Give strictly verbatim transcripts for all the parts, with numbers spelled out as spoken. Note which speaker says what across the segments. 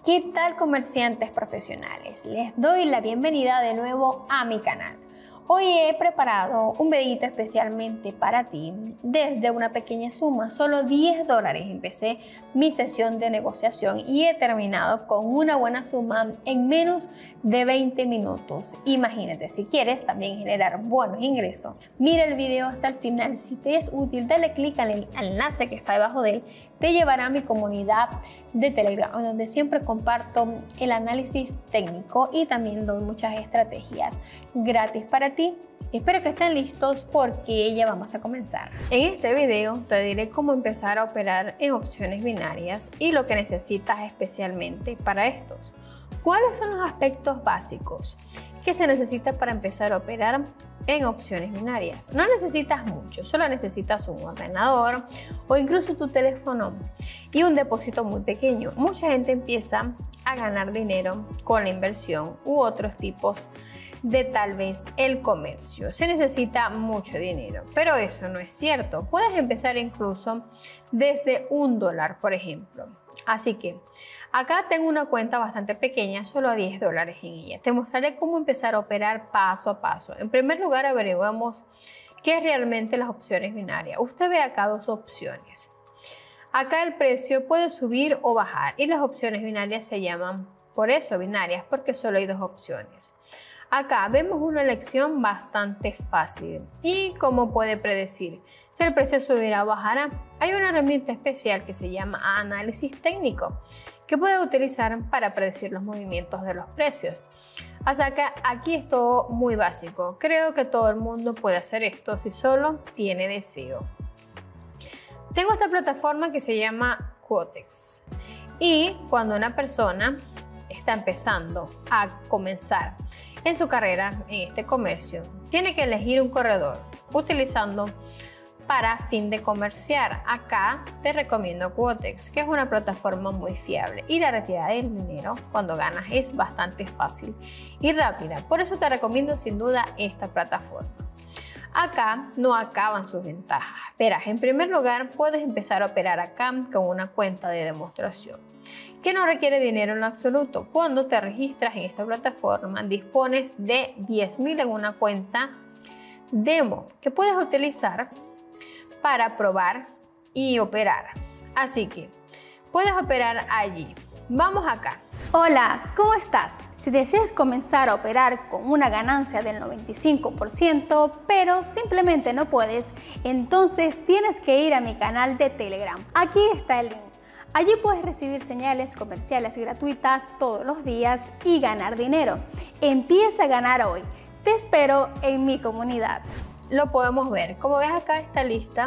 Speaker 1: ¿Qué tal, comerciantes profesionales? Les doy la bienvenida de nuevo a mi canal. Hoy he preparado un videito especialmente para ti. Desde una pequeña suma, solo diez dólares, empecé mi sesión de negociación y he terminado con una buena suma en menos de veinte minutos. Imagínate, si quieres también generar buenos ingresos, mira el video hasta el final. Si te es útil, dale clic al enlace que está debajo de él. Te llevará a mi comunidad de Telegram, donde siempre comparto el análisis técnico y también doy muchas estrategias gratis para ti. Espero que estén listos porque ya vamos a comenzar. En este video te diré cómo empezar a operar en opciones binarias y lo que necesitas especialmente para estos. ¿Cuáles son los aspectos básicos que se necesita para empezar a operar en opciones binarias? No necesitas mucho, solo necesitas un ordenador o incluso tu teléfono y un depósito muy pequeño. Mucha gente empieza a ganar dinero con la inversión u otros tipos de tal vez el comercio. Se necesita mucho dinero, pero eso no es cierto. Puedes empezar incluso desde un dólar, por ejemplo. Así que acá tengo una cuenta bastante pequeña, solo a diez dólares en ella. Te mostraré cómo empezar a operar paso a paso. En primer lugar, averiguamos qué es realmente las opciones binarias. Usted ve acá dos opciones. Acá el precio puede subir o bajar y las opciones binarias se llaman por eso binarias, porque solo hay dos opciones. Acá vemos una elección bastante fácil y como puede predecir si el precio subirá o bajará. Hay una herramienta especial que se llama análisis técnico que puede utilizar para predecir los movimientos de los precios. Así que aquí es todo muy básico. Creo que todo el mundo puede hacer esto si solo tiene deseo. Tengo esta plataforma que se llama Quotex y cuando una persona está empezando a comenzar en su carrera en este comercio, tiene que elegir un corredor utilizando para fin de comerciar. Acá te recomiendo Quotex, que es una plataforma muy fiable y la retirada del dinero cuando ganas es bastante fácil y rápida. Por eso te recomiendo sin duda esta plataforma. Acá no acaban sus ventajas. Verás, en primer lugar puedes empezar a operar acá con una cuenta de demostración que no requiere dinero en lo absoluto. Cuando te registras en esta plataforma dispones de diez mil en una cuenta demo que puedes utilizar para probar y operar. Así que puedes operar allí. Vamos acá.
Speaker 2: Hola, ¿cómo estás? Si deseas comenzar a operar con una ganancia del noventa y cinco por ciento, pero simplemente no puedes, entonces tienes que ir a mi canal de Telegram. Aquí está el link. Allí puedes recibir señales comerciales gratuitas todos los días y ganar dinero. Empieza a ganar hoy. Te espero en mi comunidad.
Speaker 1: Lo podemos ver. Como ves acá esta lista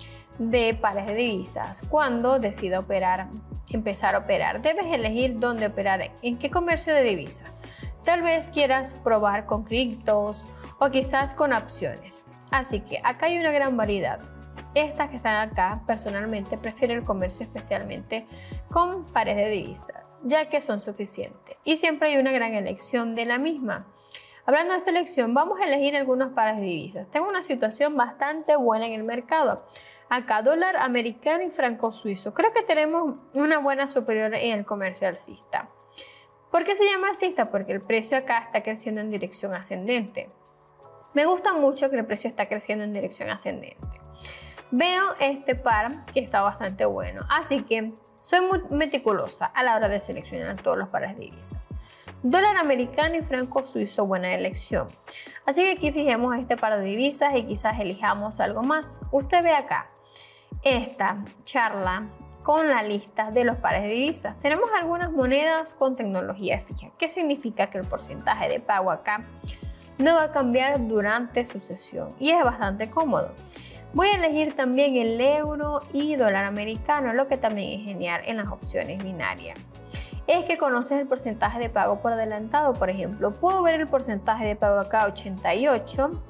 Speaker 1: de pares de divisas. Cuando decidas operar, empezar a operar, debes elegir dónde operar, en qué comercio de divisas. Tal vez quieras probar con criptos o quizás con opciones. Así que acá hay una gran variedad. Estas que están acá, personalmente prefiero el comercio especialmente con pares de divisas, ya que son suficientes y siempre hay una gran elección de la misma. Hablando de esta elección, vamos a elegir algunos pares de divisas. Tengo una situación bastante buena en el mercado. Acá dólar americano y franco suizo. Creo que tenemos una buena superior en el comercio alcista. ¿Por qué se llama alcista? Porque el precio acá está creciendo en dirección ascendente. Me gusta mucho que el precio está creciendo en dirección ascendente. Veo este par que está bastante bueno, así que soy muy meticulosa a la hora de seleccionar todos los pares de divisas. Dólar americano y franco suizo, buena elección. Así que aquí fijemos este par de divisas y quizás elijamos algo más. Usted ve acá esta charla con la lista de los pares de divisas. Tenemos algunas monedas con tecnología fija. ¿Qué significa? Que el porcentaje de pago acá no va a cambiar durante su sesión y es bastante cómodo. Voy a elegir también el euro y dólar americano, lo que también es genial en las opciones binarias. Es que conoces el porcentaje de pago por adelantado. Por ejemplo, puedo ver el porcentaje de pago acá ochenta y ocho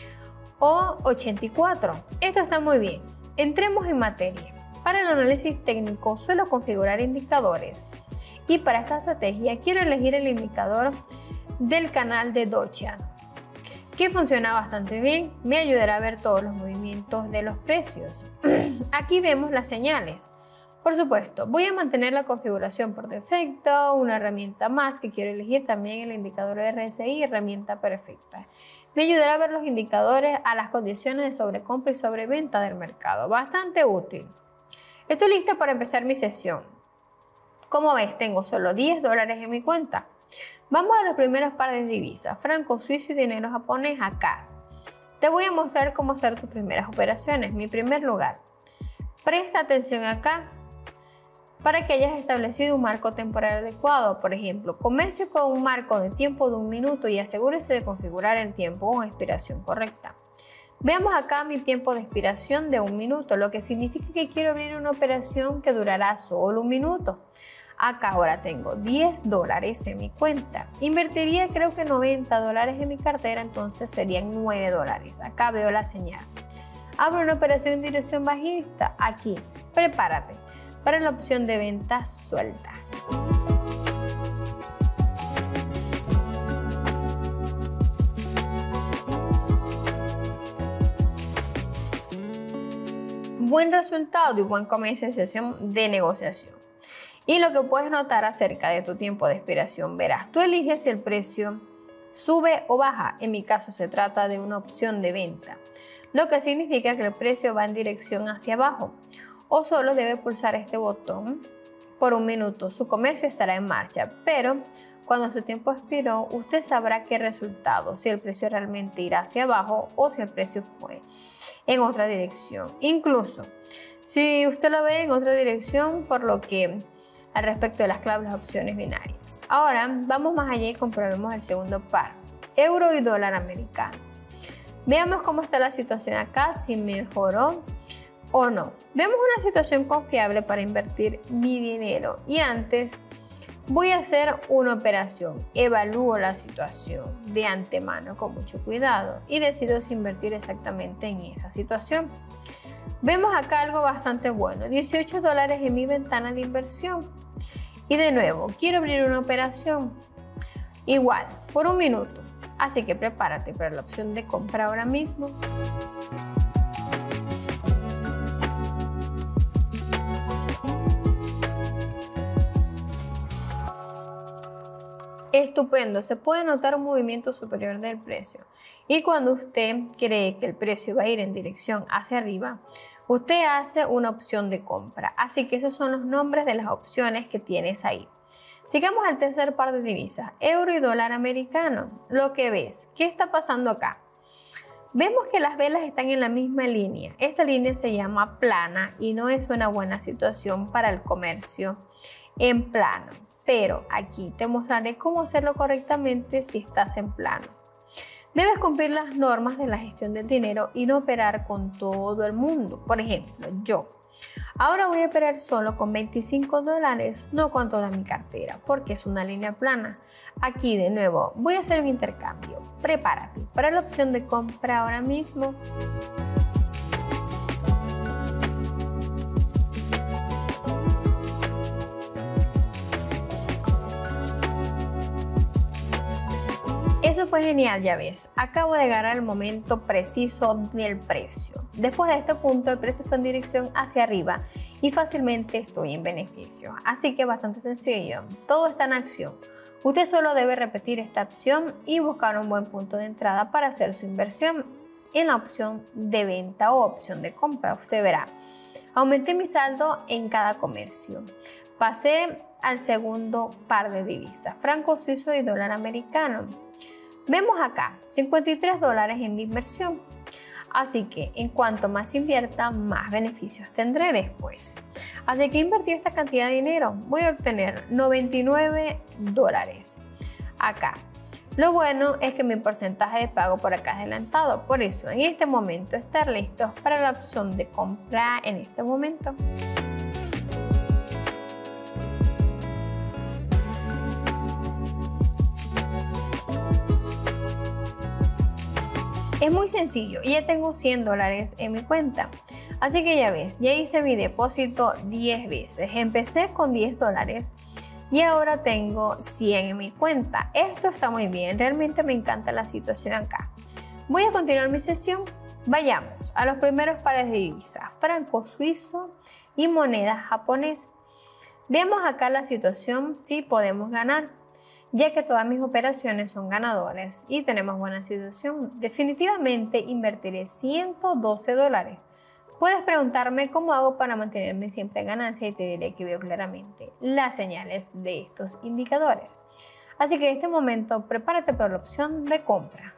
Speaker 1: o ochenta y cuatro. Esto está muy bien. Entremos en materia. Para el análisis técnico suelo configurar indicadores y para esta estrategia quiero elegir el indicador del canal de Dochan, que funciona bastante bien, me ayudará a ver todos los movimientos de los precios. Aquí vemos las señales. Por supuesto, voy a mantener la configuración por defecto, una herramienta más que quiero elegir también el indicador R S I, herramienta perfecta. Me ayudará a ver los indicadores a las condiciones de sobrecompra y sobreventa del mercado. Bastante útil. Estoy lista para empezar mi sesión. Como ves, tengo solo diez dólares en mi cuenta. Vamos a los primeros pares de divisas, franco suizo y dinero japonés acá. Te voy a mostrar cómo hacer tus primeras operaciones. Mi primer lugar, presta atención acá para que hayas establecido un marco temporal adecuado. Por ejemplo, comercio con un marco de tiempo de un minuto y asegúrese de configurar el tiempo con expiración correcta. Veamos acá mi tiempo de expiración de un minuto, lo que significa que quiero abrir una operación que durará solo un minuto. Acá ahora tengo diez dólares en mi cuenta. Invertiría creo que noventa dólares en mi cartera, entonces serían nueve dólares. Acá veo la señal. Abro una operación en dirección bajista. Aquí, prepárate para la opción de venta suelta. Buen resultado y buen comienzo de sesión de negociación. Y lo que puedes notar acerca de tu tiempo de expiración, verás, tú eliges si el precio sube o baja. En mi caso se trata de una opción de venta, lo que significa que el precio va en dirección hacia abajo o solo debe pulsar este botón por un minuto. Su comercio estará en marcha, pero cuando su tiempo expiró, usted sabrá qué resultado, si el precio realmente irá hacia abajo o si el precio fue en otra dirección. Incluso si usted lo ve en otra dirección, por lo que al respecto de las claves, las opciones binarias. Ahora vamos más allá y comprobemos el segundo par, euro y dólar americano. Veamos cómo está la situación acá, si mejoró o no. Vemos una situación confiable para invertir mi dinero y antes voy a hacer una operación. Evalúo la situación de antemano con mucho cuidado y decido si invertir exactamente en esa situación. Vemos acá algo bastante bueno, dieciocho dólares en mi ventana de inversión. Y de nuevo, quiero abrir una operación igual, por un minuto. Así que prepárate para la opción de compra ahora mismo. Estupendo, se puede notar un movimiento superior del precio. Y cuando usted cree que el precio va a ir en dirección hacia arriba, usted hace una opción de compra. Así que esos son los nombres de las opciones que tienes ahí. Sigamos al tercer par de divisas, euro y dólar americano. Lo que ves, ¿qué está pasando acá? Vemos que las velas están en la misma línea. Esta línea se llama plana y no es una buena situación para el comercio en plano. Pero aquí te mostraré cómo hacerlo correctamente si estás en plano. Debes cumplir las normas de la gestión del dinero y no operar con todo el mundo. Por ejemplo, yo. Ahora voy a operar solo con veinticinco dólares, no con toda mi cartera, porque es una línea plana. Aquí de nuevo voy a hacer un intercambio. Prepárate para la opción de compra ahora mismo. Eso fue genial, ya ves. Acabo de agarrar el momento preciso del precio. Después de este punto, el precio fue en dirección hacia arriba y fácilmente estoy en beneficio. Así que bastante sencillo. Todo está en acción. Usted solo debe repetir esta opción y buscar un buen punto de entrada para hacer su inversión en la opción de venta o opción de compra. Usted verá. Aumenté mi saldo en cada comercio. Pasé al segundo par de divisas, franco suizo y dólar americano. Vemos acá cincuenta y tres dólares en mi inversión. Así que en cuanto más invierta, más beneficios tendré después. Así que invertí esta cantidad de dinero. Voy a obtener noventa y nueve dólares acá. Lo bueno es que mi porcentaje de pago por acá es adelantado. Por eso en este momento estar listos para la opción de compra en este momento. Es muy sencillo y ya tengo cien dólares en mi cuenta. Así que ya ves, ya hice mi depósito diez veces. Empecé con diez dólares y ahora tengo cien en mi cuenta. Esto está muy bien, realmente me encanta la situación acá. Voy a continuar mi sesión. Vayamos a los primeros pares de divisas, franco suizo y moneda japonesa. Veamos acá la situación si podemos ganar, ya que todas mis operaciones son ganadoras y tenemos buena situación. Definitivamente invertiré ciento doce dólares. Puedes preguntarme cómo hago para mantenerme siempre en ganancia y te diré que veo claramente las señales de estos indicadores. Así que en este momento prepárate para la opción de compra.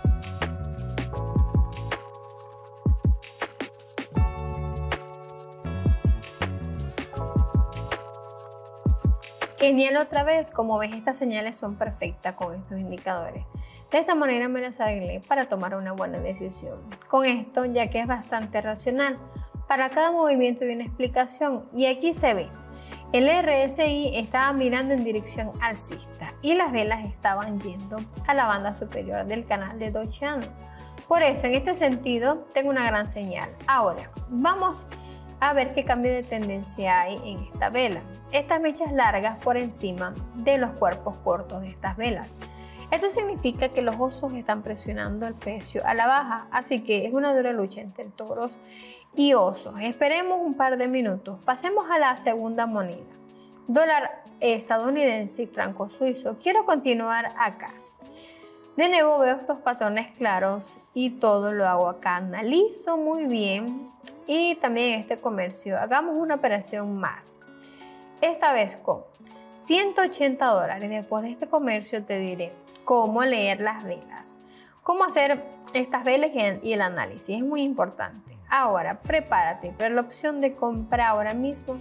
Speaker 1: Genial otra vez, como ves estas señales son perfectas con estos indicadores. De esta manera me las arreglé para tomar una buena decisión. Con esto, ya que es bastante racional, para cada movimiento hay una explicación y aquí se ve. El R S I estaba mirando en dirección alcista y las velas estaban yendo a la banda superior del canal de Dochiano. Por eso, en este sentido, tengo una gran señal. Ahora, vamos a ver qué cambio de tendencia hay en esta vela. Estas mechas largas por encima de los cuerpos cortos de estas velas. Esto significa que los osos están presionando el precio a la baja, así que es una dura lucha entre toros y osos. Esperemos un par de minutos. Pasemos a la segunda moneda. Dólar estadounidense y franco suizo. Quiero continuar acá. De nuevo veo estos patrones claros y todo lo hago acá. Analizo muy bien y también este comercio. Hagamos una operación más. Esta vez con ciento ochenta dólares. Después de este comercio te diré cómo leer las velas, cómo hacer estas velas y el análisis. Es muy importante. Ahora prepárate para la opción de compra ahora mismo.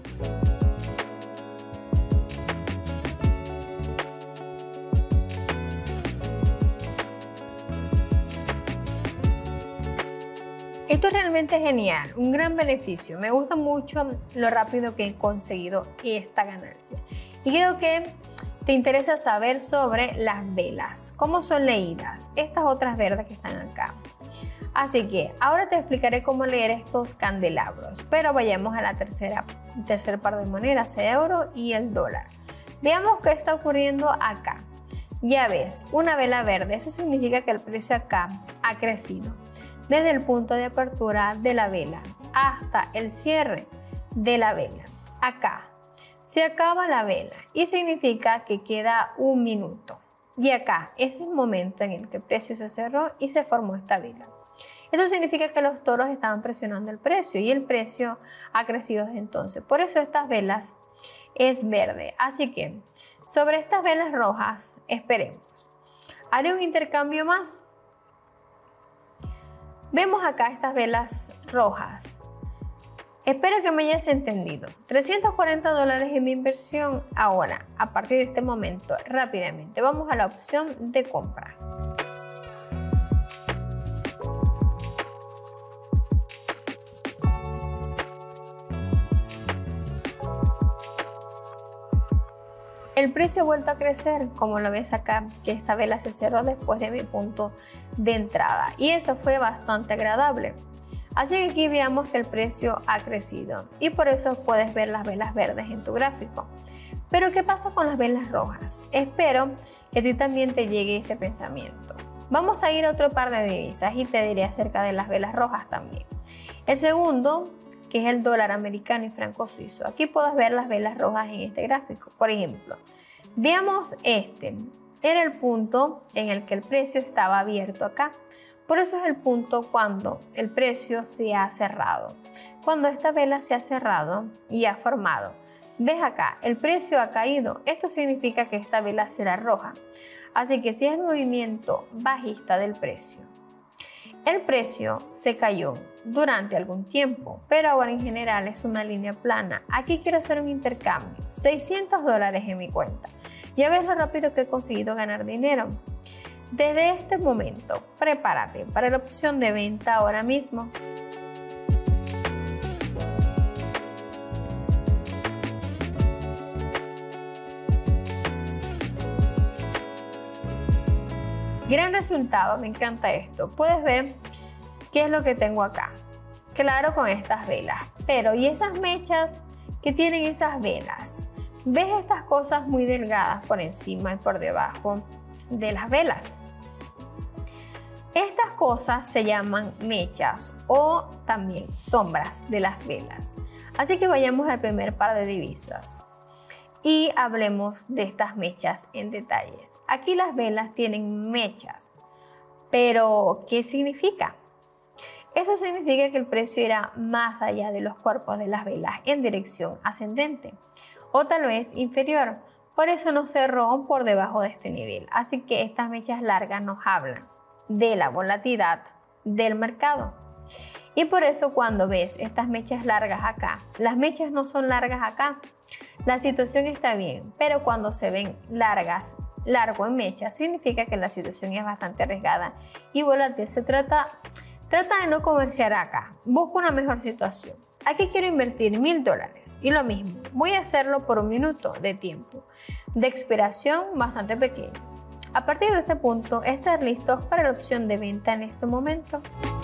Speaker 1: Esto es realmente genial, un gran beneficio. Me gusta mucho lo rápido que he conseguido esta ganancia. Y creo que te interesa saber sobre las velas, cómo son leídas, estas otras verdes que están acá. Así que ahora te explicaré cómo leer estos candelabros, pero vayamos a la tercera, tercer par de monedas, el euro y el dólar. Veamos qué está ocurriendo acá. Ya ves, una vela verde, eso significa que el precio acá ha crecido. Desde el punto de apertura de la vela hasta el cierre de la vela. Acá se acaba la vela y significa que queda un minuto. Y acá es el momento en el que el precio se cerró y se formó esta vela. Esto significa que los toros estaban presionando el precio y el precio ha crecido desde entonces. Por eso estas velas es verde. Así que sobre estas velas rojas esperemos. Haré un intercambio más. Vemos acá estas velas rojas. Espero que me hayas entendido. trescientos cuarenta dólares en mi inversión. Ahora, a partir de este momento, rápidamente vamos a la opción de compra. El precio ha vuelto a crecer, como lo ves acá, que esta vela se cerró después de mi punto de entrada y eso fue bastante agradable. Así que aquí veamos que el precio ha crecido y por eso puedes ver las velas verdes en tu gráfico. Pero ¿qué pasa con las velas rojas? Espero que a ti también te llegue ese pensamiento. Vamos a ir a otro par de divisas y te diré acerca de las velas rojas también. El segundo, que es el dólar americano y franco suizo. Aquí puedes ver las velas rojas en este gráfico. Por ejemplo, veamos este. Era el punto en el que el precio estaba abierto acá. Por eso es el punto cuando el precio se ha cerrado. Cuando esta vela se ha cerrado y ha formado. ¿Ves acá? El precio ha caído. Esto significa que esta vela será roja. Así que si es el movimiento bajista del precio. El precio se cayó durante algún tiempo, pero ahora en general es una línea plana. Aquí quiero hacer un intercambio, seiscientos dólares en mi cuenta. Ya ves lo rápido que he conseguido ganar dinero. Desde este momento, prepárate para la opción de venta ahora mismo. Gran resultado, me encanta esto. Puedes ver qué es lo que tengo acá. Claro, con estas velas. Pero, ¿y esas mechas que tienen esas velas? ¿Ves estas cosas muy delgadas por encima y por debajo de las velas? Estas cosas se llaman mechas o también sombras de las velas. Así que vayamos al primer par de divisas y hablemos de estas mechas en detalles. Aquí las velas tienen mechas, pero ¿qué significa? Eso significa que el precio irá más allá de los cuerpos de las velas en dirección ascendente o tal vez inferior. Por eso no cerró por debajo de este nivel. Así que estas mechas largas nos hablan de la volatilidad del mercado. Y por eso cuando ves estas mechas largas acá, las mechas no son largas acá, la situación está bien, pero cuando se ven largas, largo en mechas, significa que la situación es bastante arriesgada y volátil. Se trata, trata de no comerciar acá, busca una mejor situación. Aquí quiero invertir mil dólares y lo mismo, voy a hacerlo por un minuto de tiempo de expiración bastante pequeño. A partir de este punto, estar listos para la opción de venta en este momento.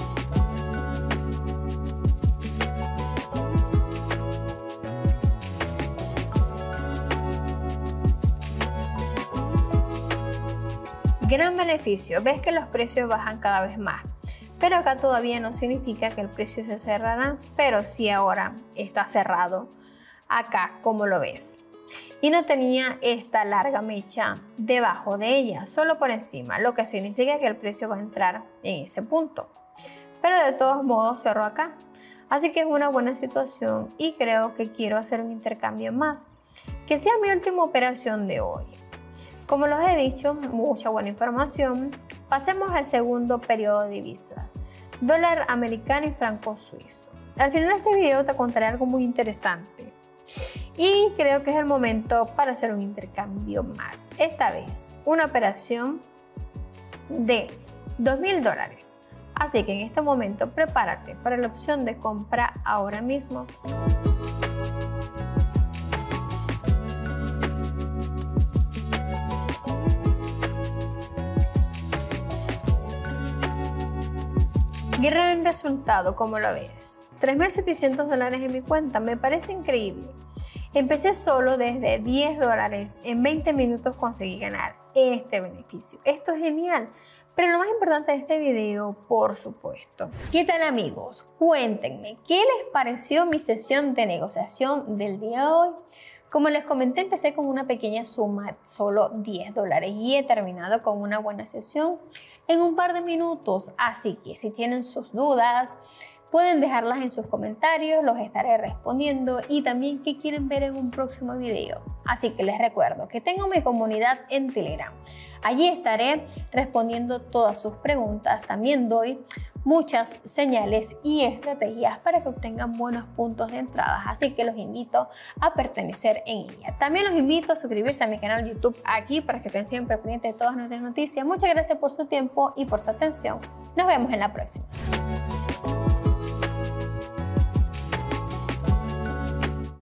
Speaker 1: Gran beneficio, ves que los precios bajan cada vez más, pero acá todavía no significa que el precio se cerrará, pero sí ahora está cerrado acá como lo ves. Y no tenía esta larga mecha debajo de ella, solo por encima, lo que significa que el precio va a entrar en ese punto. Pero de todos modos cerró acá, así que es una buena situación y creo que quiero hacer un intercambio más, que sea mi última operación de hoy. Como les he dicho, mucha buena información. Pasemos al segundo periodo de divisas, dólar americano y franco suizo. Al final de este video te contaré algo muy interesante y creo que es el momento para hacer un intercambio más. Esta vez una operación de dos mil dólares. Así que en este momento prepárate para la opción de compra ahora mismo. Gran resultado, como lo ves. tres mil setecientos dólares en mi cuenta, me parece increíble. Empecé solo desde diez dólares, en veinte minutos conseguí ganar este beneficio. Esto es genial. Pero lo más importante de este video, por supuesto. ¿Qué tal, amigos? Cuéntenme, ¿qué les pareció mi sesión de negociación del día de hoy? Como les comenté, empecé con una pequeña suma, solo diez dólares, y he terminado con una buena sesión en un par de minutos. Así que si tienen sus dudas, pueden dejarlas en sus comentarios, los estaré respondiendo, y también qué quieren ver en un próximo video. Así que les recuerdo que tengo mi comunidad en Telegram. Allí estaré respondiendo todas sus preguntas. También doy muchas señales y estrategias para que obtengan buenos puntos de entrada, así que los invito a pertenecer en ella. También los invito a suscribirse a mi canal de YouTube aquí para que estén siempre pendientes de todas nuestras noticias. Muchas gracias por su tiempo y por su atención. Nos vemos en la próxima.